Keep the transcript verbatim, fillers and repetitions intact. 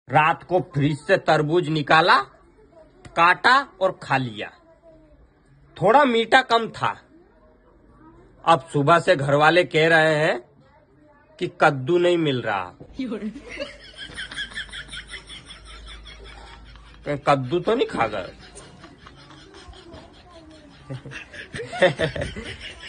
रात को फ्रिज से तरबूज निकाला, काटा और खा लिया। थोड़ा मीठा कम था। अब सुबह से घर वाले कह रहे हैं कि कद्दू नहीं मिल रहा। कद्दू तो नहीं खा गए।